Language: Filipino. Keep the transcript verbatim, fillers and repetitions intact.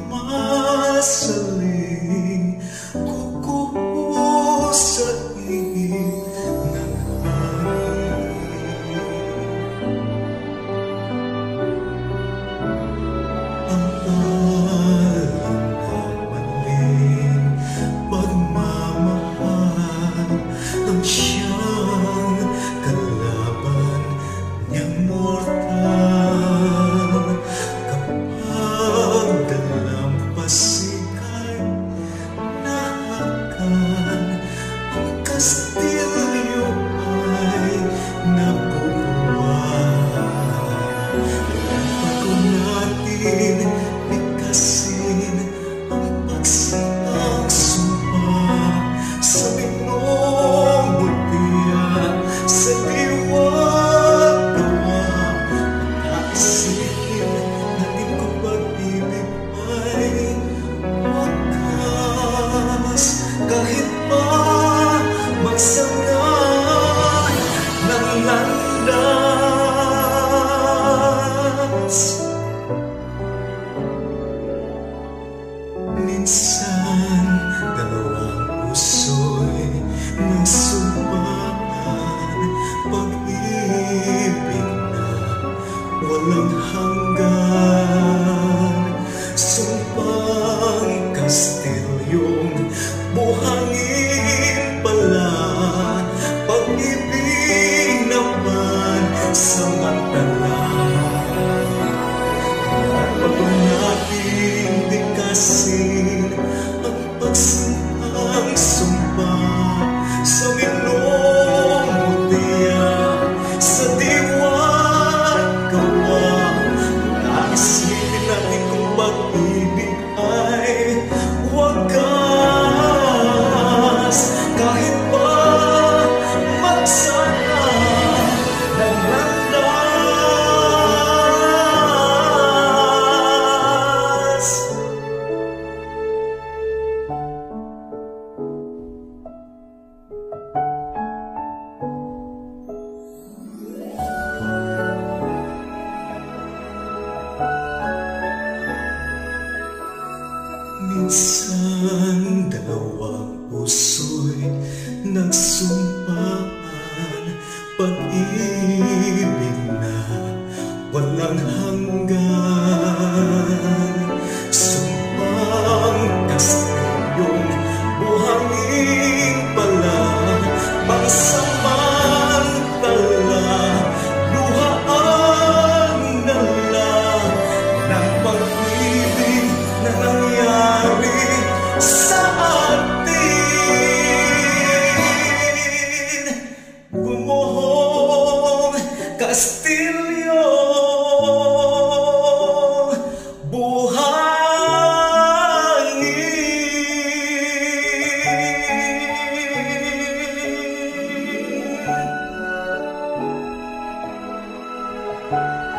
masaling kukusain ng hangin. Ang alam na maling pagmamahal ang siyang kalaban niyang mortal. Kapag dalampasig ay nahakan, ang kastilyo ay nabubuhay. Bago natin bigkasin ang pagsipang sumpa sa binong mutiya, sa diwa't gawa, pagkaisipin natin kung pag-ibig ay wakas. Kahit pa magsanga ng landas, minsan dalawang puso'y nagsumpaan, pag-ibig na walang hanggan. Sumpang Kastilyong Buhangin pala, pag-ibig naman samantala. Bago natin bigkasin ang pagsipang sumpa sa binong mutiya, sa diwa't gawa, naisipin natin kung pag-ibig ay wagas. Kahit pa magsana ng landas, minsan dalawang puso'y nagsumpaan, pag-ibig na walang hanggan. Sumpang Kastilyong Buhangin pala, pangsamantala, luhaan na lang ng pag-ibig na nangyari sa atin. Gumuhong Kastilyong Buhangin.